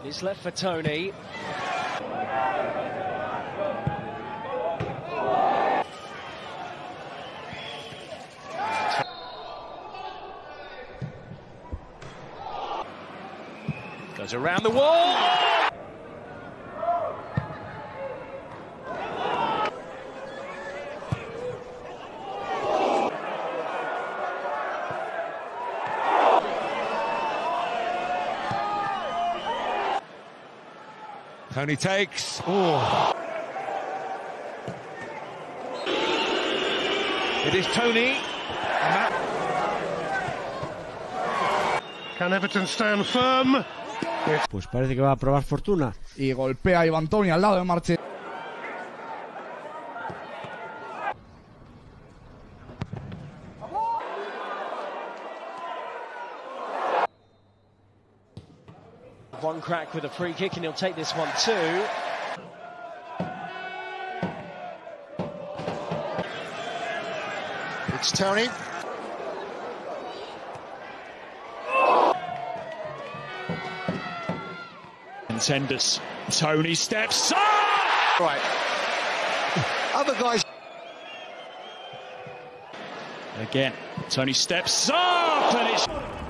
It's left for Toney. Goes around the wall. Toney takes. Oh. It is Toney. Can Everton stand firm? Pues parece que va a probar fortuna. Y golpea a Ivan Toney al lado de Marche. One crack with a free kick and he'll take this one too. It's Toney. Contenders. Toney steps up! Right. Other guys. Again, Toney steps up and it's...